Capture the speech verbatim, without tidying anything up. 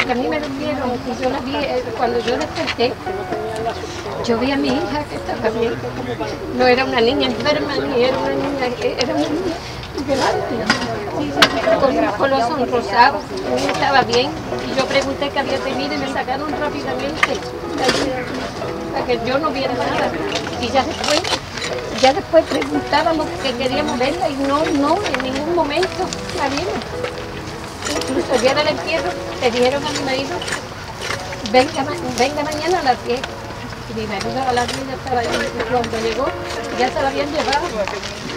porque a mí me durmieron y yo la vi, eh, cuando yo desperté, yo vi a mi hija que estaba bien. No era una niña enferma, ni era una niña, era una niña grande, con, con los ojos rosados, estaba bien. Y yo pregunté qué había tenido y me sacaron rápidamente para que yo no viera nada. Y ya después, ya después preguntábamos que queríamos verla y no, no, en ningún momento la vimos. Incluso el día del entierro le dijeron a mi marido, venga, venga mañana a las diez. Y mi marido a las diez ya estaba ahí, y cuando llegó ya se la habían llevado.